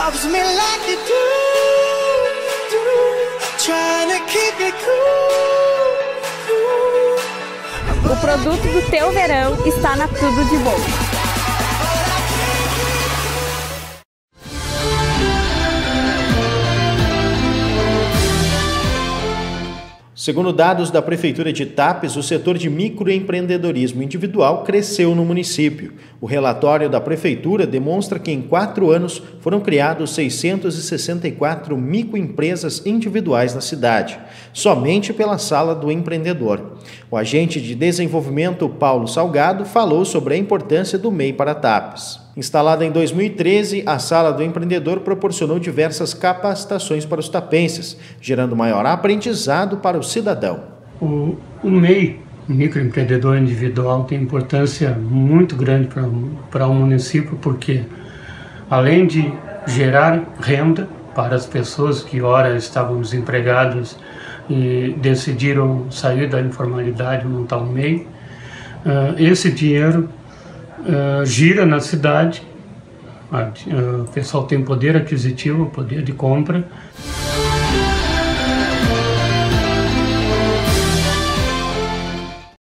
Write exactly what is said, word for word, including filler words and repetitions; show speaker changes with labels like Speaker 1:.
Speaker 1: loves me like you do, do, trying to keep it cool, cool.
Speaker 2: O produto do teu verão está na Tudo de Bom.
Speaker 3: Segundo dados da Prefeitura de Tapes, o setor de microempreendedorismo individual cresceu no município. O relatório da Prefeitura demonstra que em quatro anos foram criados seiscentas e sessenta e quatro microempresas individuais na cidade, somente pela Sala do Empreendedor. O agente de desenvolvimento Paulo Salgado falou sobre a importância do M E I para Tapes. Instalada em dois mil e treze, a Sala do Empreendedor proporcionou diversas capacitações para os tapenses, gerando maior aprendizado para o cidadão.
Speaker 4: O, o M E I, microempreendedor individual, tem importância muito grande para, para o município, porque além de gerar renda para as pessoas que ora estavam desempregadas e decidiram sair da informalidade e montar o M E I, esse dinheiro Uh, gira na cidade, uh, o pessoal tem poder aquisitivo, poder de compra.